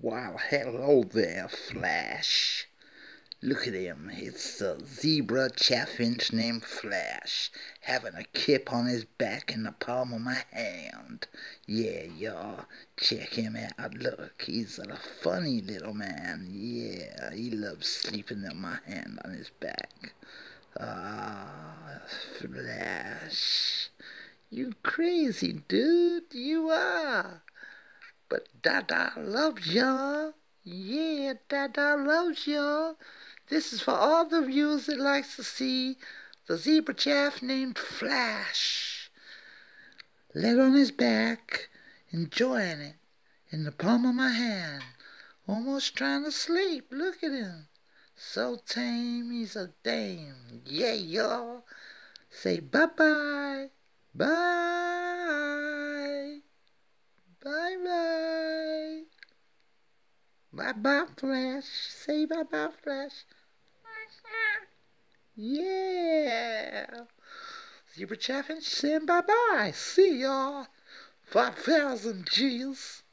Well, hello there, Flash. Look at him. It's a zebra chaffinch named Flash, having a kip on his back in the palm of my hand. Yeah, y'all, check him out. Look, he's a funny little man. Yeah, he loves sleeping in my hand on his back. Ah, Flash. You crazy dude, you are. But Dada loves y'all. Yeah, Dada loves y'all. This is for all the viewers that likes to see the zebra chaff named Flash. Laid on his back, enjoying it, in the palm of my hand, almost trying to sleep. Look at him. So tame, he's a dame. Yeah, y'all. Say bye-bye. Bye. Bye-bye. Bye-bye, Flash. Say bye-bye, Flash. Yeah. Zebra Chaffinch saying bye-bye. See y'all. 5,000 G's.